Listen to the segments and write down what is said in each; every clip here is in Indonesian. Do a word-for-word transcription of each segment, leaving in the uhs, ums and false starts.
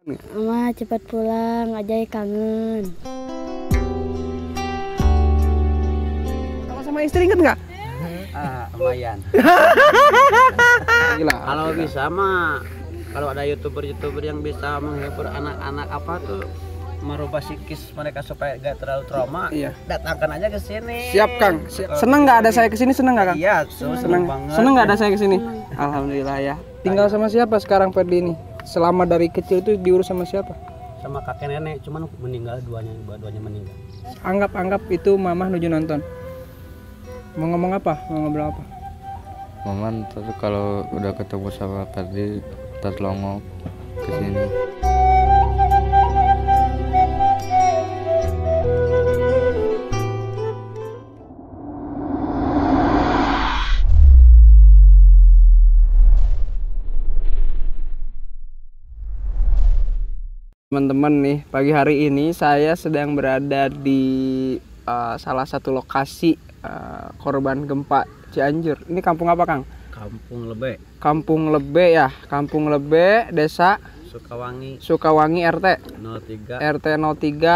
Mama cepat pulang, Ajay kangen. Sama istri inget nggak? Ah, lumayan. Gila. Kalau bisa mah, kalau ada youtuber-youtuber yang bisa menghibur anak-anak apa tuh, merubah psikis mereka supaya gak terlalu trauma, Iya. datangkan aja ke sini. Siap Kang. Siap. Seneng nggak ada saya kesini? Seneng nggak Kang? Iya, so, seneng Seneng. banget. Seneng nggak ada saya kesini? Alhamdulillah ya. Tinggal sama siapa sekarang Ferdi ini? Selama dari kecil itu diurus sama siapa? Sama kakek nenek, cuman meninggal duanya, dua-duanya meninggal. Anggap-anggap itu mamah nuju nonton. Mau ngomong apa? Mau ngobrol apa? Mama ntar kalau udah ketemu sama Ferdi ntar longok ke sini. Teman-teman nih, pagi hari ini saya sedang berada di uh, salah satu lokasi uh, korban gempa Cianjur. Ini kampung apa Kang? Kampung Lebe, Kampung Lebe ya, Kampung Lebe, Desa Sukawangi Sukawangi R T nol tiga, R T nol tiga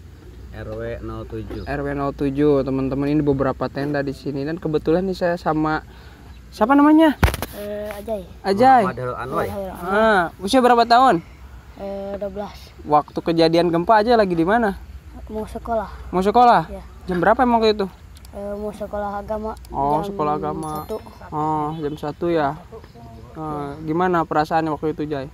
R W nol tujuh. R W nol tujuh. Teman-teman, ini beberapa tenda di sini dan kebetulan nih saya sama siapa namanya? Eh, Ajay. Ajay. Muhammad Anwar. Ah, usia berapa tahun? Eh, dua belas. Waktu kejadian gempa aja lagi di mana? Mau sekolah. Mau sekolah? Ya. Jam berapa emang waktu itu? Eh, mau sekolah agama. Oh, jam sekolah agama. satu. Oh, jam satu ya. Ah, gimana perasaannya waktu itu, Jay?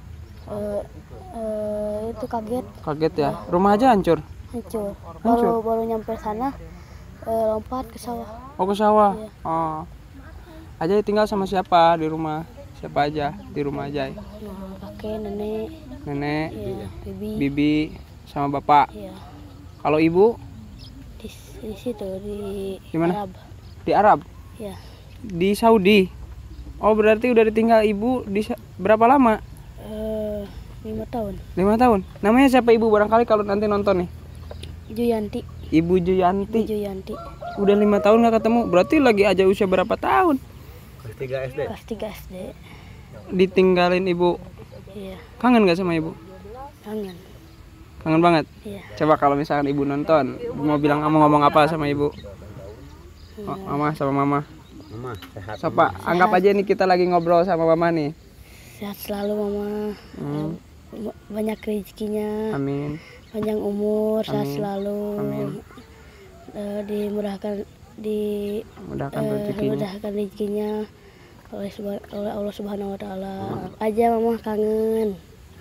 Eh, eh, itu kaget, Kaget ya? Rumah aja hancur? hancur. Hancur? Baru baru nyampe sana, eh, lompat ke sawah. Oh, ke sawah? Iya. Oh. Ajay tinggal sama siapa di rumah? Siapa aja di rumah Ajay? Nah, kakek, nenek, Nenek, ya, bibi, bibi, sama bapak. ya, Kalau ibu di, di situ di, Di mana? Arab, di Arab, ya, di Saudi. Oh, berarti udah ditinggal ibu di sa- berapa lama? eh, lima tahun. Lima tahun. Namanya siapa ibu barangkali kalau nanti nonton nih? Juyanti, Ibu Ibu Juyanti. Juyanti, Udah lima tahun nggak ketemu. Berarti lagi aja usia berapa tahun? Kelas tiga S D. kelas tiga S D, Ditinggalin ibu. iya, Kangen nggak sama ibu? kangen, Kangen banget. iya. Coba kalau misalkan ibu nonton, mau bilang mau ngomong apa sama ibu? Oh, mama sama mama. Mama, sehat. Sopa, anggap aja nih kita lagi ngobrol sama mama nih. Sehat selalu mama, Hmm, Eh, banyak rezekinya, amin. panjang umur, sehat Amin. selalu, Amin. Eh, dimudahkan di Mudahkan eh, rezekinya. mudahkan rezekinya oleh Subha- oleh Allah Subhanahu Wa Taala. Aja mama kangen.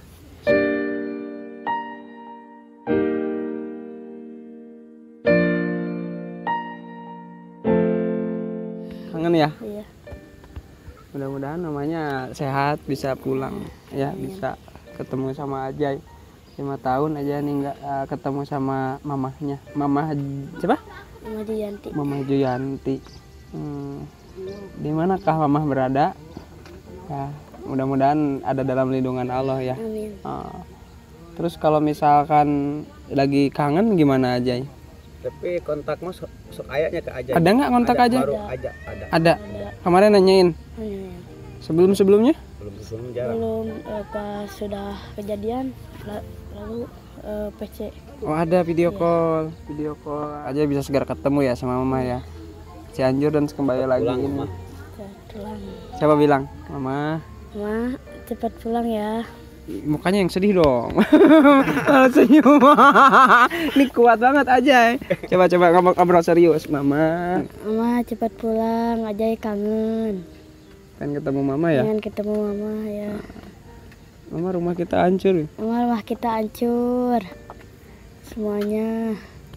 Kangen ya? Iya, Mudah-mudahan namanya sehat, bisa pulang ya, bisa ketemu sama Ajay. Lima tahun aja nih nggak eh, ketemu sama mamahnya. Mamah siapa? Mama Juyanti. Mama Juyanti. Hmm, di manakah mamah berada? Ya, mudah-mudahan ada dalam lindungan Allah ya. Amin. Ah. Terus kalau misalkan lagi kangen gimana Ajay? Tapi kontakmu sok sok ayahnya ke aja. Ada nggak kontak Ada, aja? Baru aja ada. Ada. Ada. Kemarin nanyain. Amin. Sebelum-sebelumnya? Belum belum jarang. Belum eh, pas sudah kejadian la- lalu eh, P C. Oh, ada video call. Video call. Ajay bisa segera ketemu ya sama mama ya. Cianjur dan kembali lagi Pulang, ini. Mama. Cepat pulang. Siapa bilang? Mama. Mama cepat pulang ya. Mukanya yang sedih dong. Malah senyum. Ini kuat banget aja. Coba coba ngomong ngobrol serius, Mama. Mama cepat pulang, Ajay kangen. Pengen ketemu Mama ya? Pengen ketemu mama ya. Mama, rumah kita hancur. Mama, rumah kita hancur. Semuanya.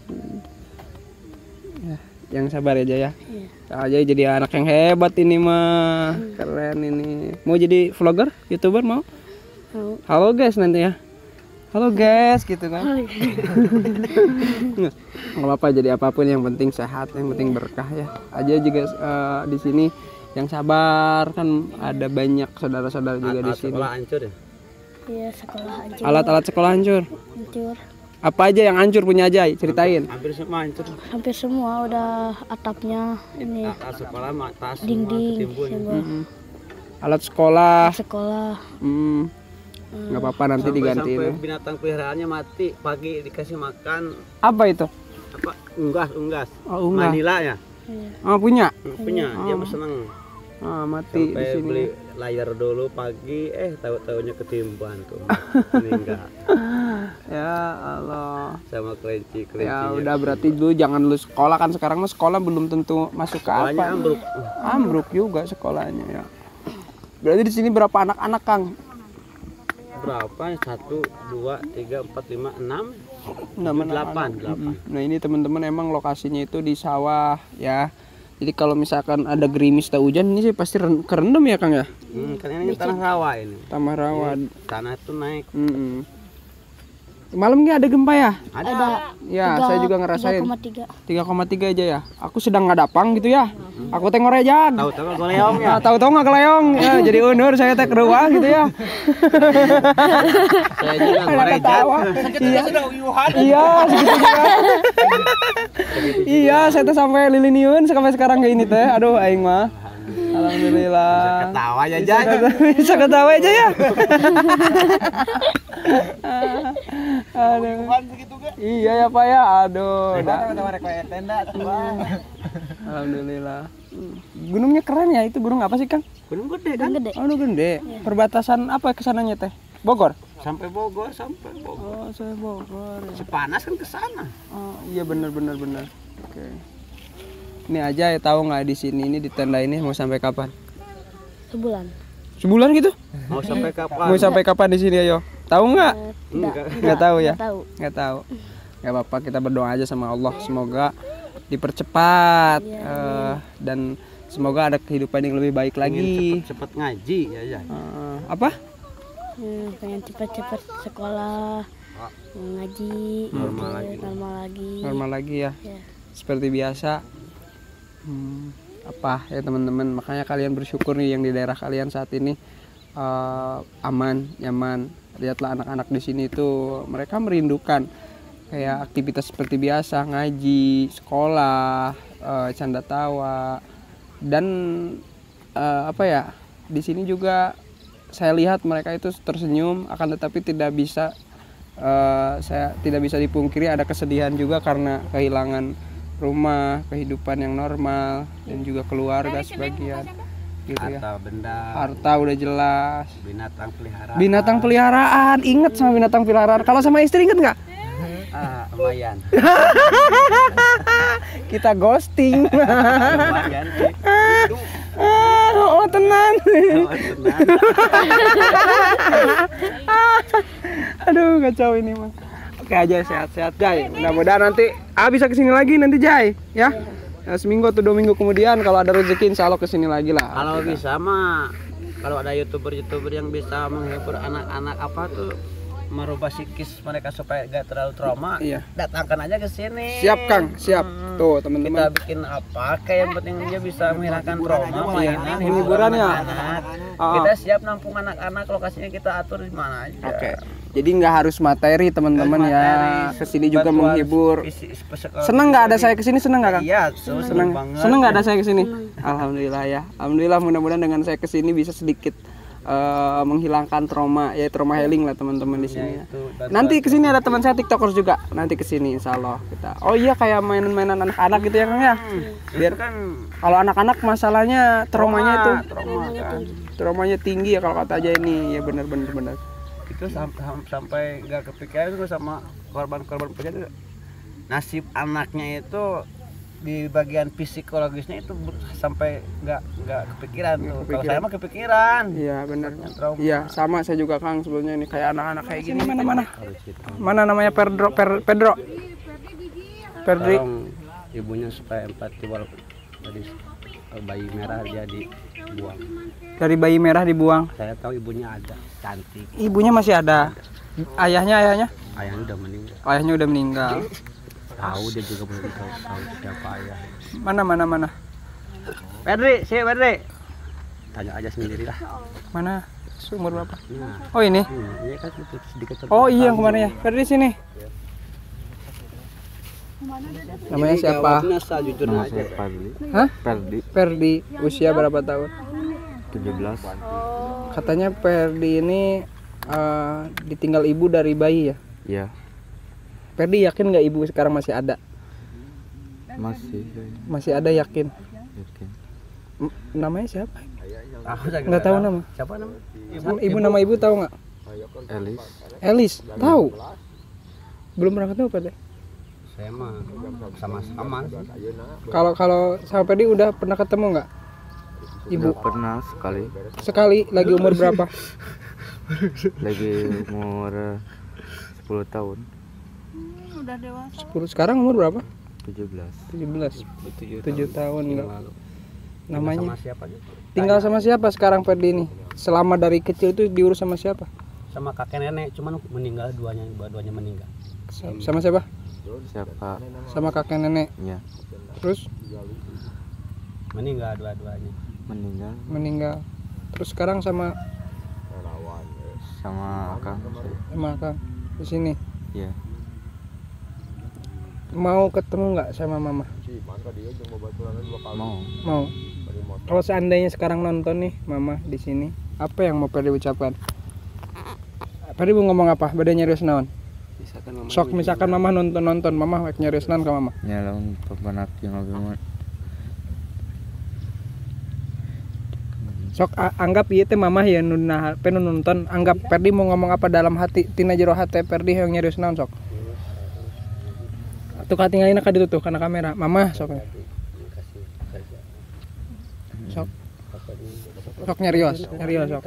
Ya, yang sabar aja ya. Iya. Aja jadi anak yang hebat ini mah. Keren ini. Mau jadi vlogger, YouTuber mau? Mau. Halo guys nanti ya. Halo guys gitu kan. Nggak apa-apa jadi apapun, yang penting sehat, yang penting berkah ya. Aja juga eh, di sini yang sabar, kan ada banyak saudara-saudara juga di Alat sini. sekolah hancur ya? Iya, sekolah hancur. Alat-alat sekolah hancur. hancur. Apa aja yang hancur punya aja, ceritain. Hampir semua hancur. Hampir semua udah atapnya ini Tas sekolah, ma- tas semua dinding ketimbun. semua. Mm-mm. Alat sekolah. Sekolah Hmm. nggak apa-apa nanti sampai, digantiin. sampai binatang peliharaannya mati, pagi dikasih makan Apa itu? apa unggas unggas Oh, unggas. Manila ya Iya. Oh, punya. punya dia seneng Ah, mati di sampai sini. beli layar dulu pagi eh tahu-tahunya ketimban tuh meninggal Ya Allah. sama kelinci Ya kelincinya udah berarti dulu jangan lu sekolah kan, sekarang mah sekolah belum tentu masuk ke soalnya apa. ambruk Ambruk juga sekolahnya ya. Berarti di sini berapa anak-anak, Kang? berapa satu dua tiga empat lima enam Enam anak-anak. delapan delapan Mm-mm. Nah ini teman-teman emang lokasinya itu di sawah ya. Jadi kalau misalkan ada gerimis atau hujan ini sih pasti ren- kerendam ya, Kang ya. hmm, kan ini tanah rawa ini Tanah rawa. tanah itu naik Mm-mm. Malam ini ada gempa ya? ada, Ya, saya juga ngerasain. tiga koma tiga. tiga koma tiga aja ya. Aku sedang ngadapang gitu ya. Aku teh ngorejang. tahu-tahu goleong ya Nah, tahu-tahu nggak keleong ya, jadi undur saya teh keruang gitu ya. saya juga ngorejat Ketawa. Iya. Iya, segitu juga. Iya, saya teh sampai liliniun sampai sekarang kayak ini teh. Aduh, aing mah. Alhamdulillah. ketawa aja aja Bisa ketawa aja ya. Aduh. Iya ya Pak ya. Aduh. Udah. Alhamdulillah. Hmm. Gunungnya keren ya. Itu gunung apa sih, Kang? gunung gede kan Gede. Oh, gunung gede. Perbatasan apa kesananya teh? Bogor. sampai Bogor sampai Bogor Oh, saya Bogor. Ya. sepanas kan ke sana Oh, iya benar benar benar. Oke. Ini aja ya tahu nggak di sini ini di tenda ini mau sampai kapan? Sebulan. Sebulan gitu? mau sampai kapan Mau sampai kapan di sini ayo? Tahu nggak? Eh, tidak. Enggak. Nggak tahu ya? Nggak tahu. Nggak tahu. Nggak apa-apa, kita berdoa aja sama Allah semoga dipercepat eh, dan semoga ada kehidupan yang lebih baik lagi. cepet ngaji ya ya Eh, apa? Hmm, pengen cepat-cepat sekolah, ngaji, Normal gitu, lagi. normal lagi. Normal lagi ya. Ya. Seperti biasa. Hmm, apa ya teman-teman, makanya kalian bersyukur nih yang di daerah kalian saat ini eh, aman, nyaman. Lihatlah anak-anak di sini tuh mereka merindukan kayak aktivitas seperti biasa, ngaji, sekolah, eh, canda tawa dan eh, apa ya, di sini juga saya lihat mereka itu tersenyum, akan tetapi tidak bisa eh, saya tidak bisa dipungkiri ada kesedihan juga karena kehilangan rumah, kehidupan yang normal dan juga keluarga sebagian gitu ya. atau benda Harta udah jelas. binatang peliharaan Binatang peliharaan, inget sama binatang peliharaan. Kalau sama istri inget nggak? ah lumayan Kita ghosting. lumayan sih Oh tenan. oh, tenang. Aduh kacau ini mah. Oke aja, sehat-sehat Jai. Mudah-mudahan nanti ah bisa kesini lagi nanti Jai ya. Ya, seminggu atau dua minggu kemudian kalau ada rezeki insya Allah kesini lagi lah. kalau bisa mah kalau ada youtuber-youtuber yang bisa menghibur anak-anak apa tuh merubah psikis mereka supaya gak terlalu trauma, Iya. datangkan aja ke sini. Siap Kang, siap. Tuh Kita teman-teman. bikin apa kayak yang penting dia bisa menghilangkan trauma, mainan, Hiburan ya. anak. Ah. Kita siap nampung anak-anak, lokasinya kita atur di mana aja. Oke. Jadi nggak harus materi teman-teman ya. Materi, Kesini juga bantuan menghibur. isi- psikologis Seneng nggak ada juga saya di- kesini, seneng nggak Kang? Iya, seneng, Seneng, banget. seneng nggak ada saya kesini? Alhamdulillah ya. Alhamdulillah mudah-mudahan dengan saya kesini bisa sedikit eh, menghilangkan trauma ya, trauma healing lah teman-teman di sini. Ya. Itu, bantuan. Nanti kesini ada teman saya tiktokers juga. Nanti kesini insya Allah kita. Oh iya kayak mainan-mainan anak-anak gitu ya Kang ya. Biar Itu kan kalau anak-anak masalahnya traumanya itu trauma kan. traumanya tinggi ya kalau kata aja ini ya benar-benar benar. Itu sampai sampai nggak kepikiran tuh sama korban-korban penjara. Nasib anaknya itu di bagian psikologisnya itu ber- sampai nggak nggak kepikiran tuh. Kalau kepikiran. saya mah kepikiran. Iya benar. Trauma. Iya sama saya juga Kang sebelumnya ini kayak anak-anak kayak gini mana mana mana namanya Pedro Per, Pedro Pedri. Tolong ibunya supaya empati walaupun tadi bayi merah dia dibuang. Dari bayi merah dibuang. Saya tahu ibunya ada, cantik. Ibunya masih ada. Ayahnya ayahnya Ayahnya udah meninggal. ayahnya udah meninggal. Tahu dia juga belum tahu, tahu siapa ayah. Mana mana mana Pedri, si Pedri. Tanya aja sendiri lah. mana sumur berapa? Nah, Oh ini. hmm, ini kan sedikit sedikit Oh iya yang kemarin ya. Pedri sini. Namanya siapa? Nasa jujur Nama aja. saya Perdi. Hah? Perdi, Perdi. Usia berapa tahun? tujuh belas. Katanya Perdi ini eh, ditinggal ibu dari bayi ya. Iya, Ferdi yakin nggak ibu sekarang masih ada? masih Masih ada, yakin. yakin. M- namanya siapa? Aku juga Nggak tahu nama. Siapa nama? Ibu, ibu nama ibu tahu nggak? Elis, Elis, tahu. Belum pernah ketemu Ferdi. Saya mah sama-sama. Kalau kalau sama Ferdi udah pernah ketemu nggak? Ibu udah pernah sekali, sekali, lagi umur berapa? lagi umur sepuluh tahun, sepuluh. Sekarang umur berapa? tujuh belas. tujuh belas. tujuh tahun enggak. Lalu. Namanya Sama siapa aja? tinggal sama siapa sekarang Ferdi ini? Selama dari kecil itu diurus sama siapa? Sama kakek nenek, cuman meninggal duanya, dua-duanya meninggal. Sa- Sama siapa? Siapa? Sama kakek nenek. Ya, Terus Meninggal dua-duanya. meninggal meninggal. Terus sekarang sama sama akang saya. sama Kang di sini. Ya, Mau ketemu nggak sama mama? mau. Mau. Kalau seandainya sekarang nonton nih mama di sini, apa yang mau Ferdi ucapkan? Ferdi mau ngomong apa? Badannya nyerius naon? Misalkan mama Sok misalkan mama nonton nonton, mama wek nyerius naon ke mama. Nyalon pepanak yang lebih mau. Sok a- anggap ieu teh mama ya nu nah pe nu nonton, anggap Ferdi mau ngomong apa dalam hati, tina jero hate Ferdi yang nyerius naon sok. Tuh katinggalina ka ditu tuh kana kamera. Mama sok. Sok. Sok nyerios, nyerios sok.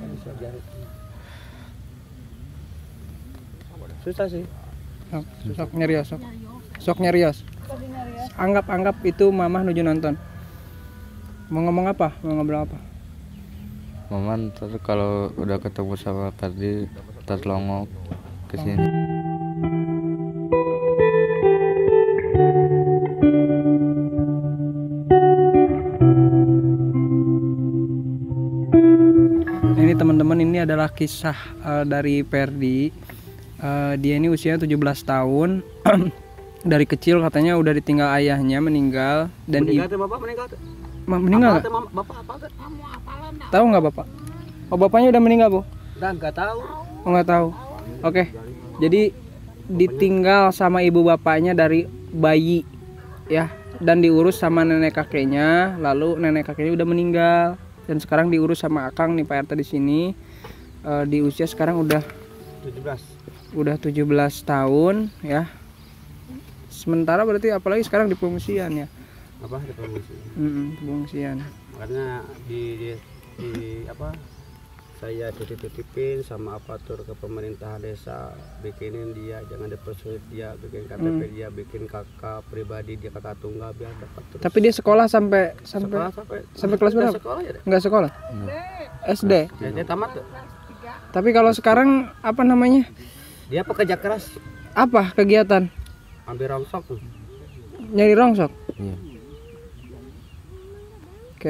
susah sih. Sok, sok nyerios sok. Sok nyerios. Anggap-anggap itu mama nuju nonton. Mau ngomong apa? Mau ngobrol apa? Mama ntar kalau udah ketemu sama Ferdi ntar longok ke sini. Ini teman-teman, ini adalah kisah uh, dari Ferdi. Uh, dia ini usianya tujuh belas tahun. Dari kecil katanya udah ditinggal ayahnya, meninggal dan Meninggal ibu tuh bapak meninggal tuh. Ma- meninggal Apa nggak? tuh, Mama? Bapak apa tuh? Tahu nggak bapak? Oh bapaknya udah meninggal bu? Udah nggak tahu. Oh nggak tahu. Oke. Jadi ditinggal sama ibu bapaknya dari bayi ya, dan diurus sama nenek kakeknya. Lalu nenek kakeknya udah meninggal dan sekarang diurus sama Akang nih Pak R T di sini. Eh, di usia sekarang udah tujuh belas. udah tujuh belas tahun ya. Sementara berarti apalagi sekarang di pengungsian ya. Apa di pengungsi? Mm-mm, pengungsian. Makanya di, di, di apa? Saya titip-titipin sama apatur ke pemerintah desa, bikinin dia, jangan dipersulit dia, bikin K T P Hmm. dia, bikin kakak pribadi dia, kakak tunggal biar dapat terus. Tapi dia sekolah sampai sampai sekolah sampai sampai kelas udah berapa? Sekolah ya deh. Enggak sekolah. S D. Ya, dia tamat tuh. Tapi kalau sekarang apa namanya? Dia pekerja keras, Apa kegiatan? ambil rongsok tuh. Nyari rongsok. Iya. Oke.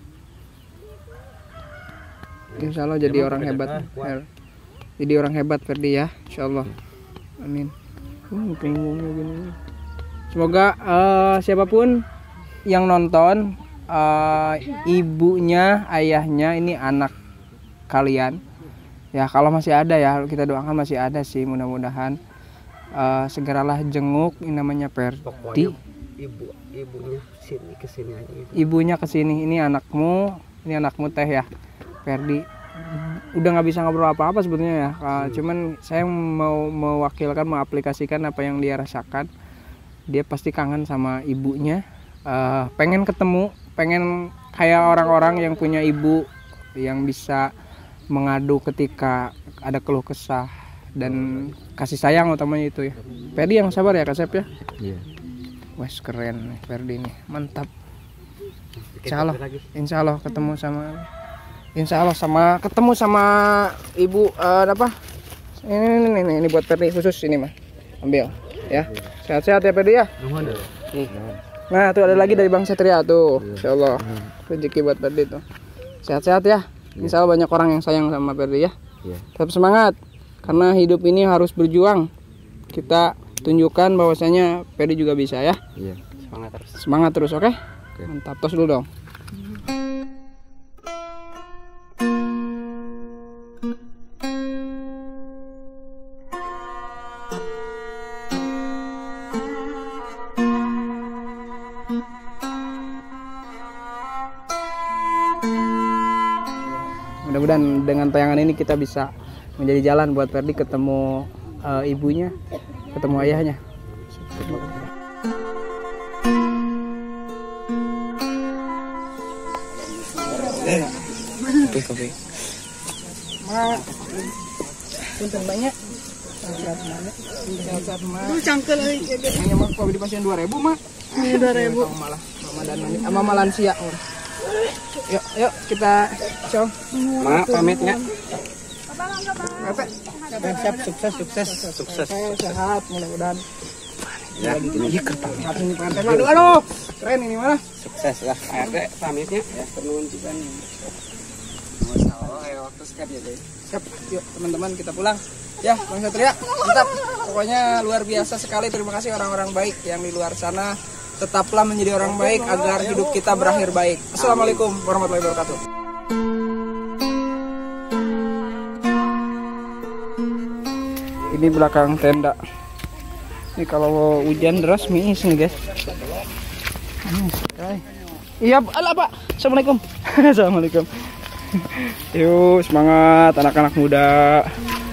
Insya Allah jadi Dia mah orang pekerja hebat. keras, kuat. Fer- Jadi orang hebat Ferdi ya, Insya Allah. Amin. Hmm, punggungnya gini. Semoga eh, siapapun yang nonton, eh, ibunya, ayahnya, ini anak kalian. Ya kalau masih ada ya, kita doakan masih ada sih, mudah-mudahan eh, segeralah jenguk. Ini namanya Ferdi. Pokoknya ibu ibunya sini kesini aja gitu. Ibunya kesini, ini anakmu, ini anakmu teh ya, Ferdi. Udah nggak bisa ngobrol apa-apa sebetulnya ya. Uh, cuman saya mau mewakilkan, mengaplikasikan apa yang dia rasakan. Dia pasti kangen sama ibunya. Uh, pengen ketemu, pengen kayak orang-orang yang punya ibu yang bisa mengadu ketika ada keluh kesah dan kasih sayang utamanya itu ya. Ferdi yang sabar ya Kasep ya. Iya. Wes keren nih Ferdi nih, mantap. Bikin Insya Allah, kopi lagi. insya Allah ketemu sama, insya Allah sama ketemu sama ibu eh, apa? Ini, ini, ini, ini buat Ferdi khusus ini mah, ambil ya. Sehat-sehat ya Ferdi ya. Nuhun deh. Nih. Nah tuh ada lagi dari Bang Satria tuh, insya Allah rezeki buat Ferdi tuh. Sehat-sehat ya. Insya Allah banyak orang yang sayang sama Ferdi ya. Iya. Tetap semangat, karena hidup ini harus berjuang. Kita tunjukkan bahwasanya Ferdi juga bisa ya. Iya. Semangat terus. Semangat terus, oke? Oke. Mantap, tos dulu dong. mudah-mudahan dengan tayangan ini kita bisa menjadi jalan buat Ferdi ketemu uh, ibunya, ketemu ayahnya. Kopi kopi. Mak, punten banyak. Sehat-sehat banyak. Sehat-sehat mak. Lu cangkel euy. Hanya mak kalau di pasien dua ribu mak. Ini dua ribu. Malah mama dan mama, mama lansia. Yuk, yuk kita show. Mak pamitnya. Bapak, siap sukses sukses Sukses. sehat mudah-mudahan. Ya, ini iker pamit. Saat ini pantai. Aduh, aduh. Keren ini mah. Sukses lah. Ade pamitnya ya penunjukan. Masalah ya waktu sekali ya, deh. Siap, yuk teman-teman kita pulang. Ya, Bang Satria, mantap. Pokoknya luar biasa sekali. Terima kasih orang-orang baik yang di luar sana. Tetaplah menjadi orang baik agar hidup kita berakhir baik. Assalamualaikum warahmatullahi wabarakatuh. Ini belakang tenda. Ini kalau hujan deras miis nih guys. Hmm, iya, ala Pak. Assalamualaikum. Assalamualaikum. Yuk semangat anak-anak muda.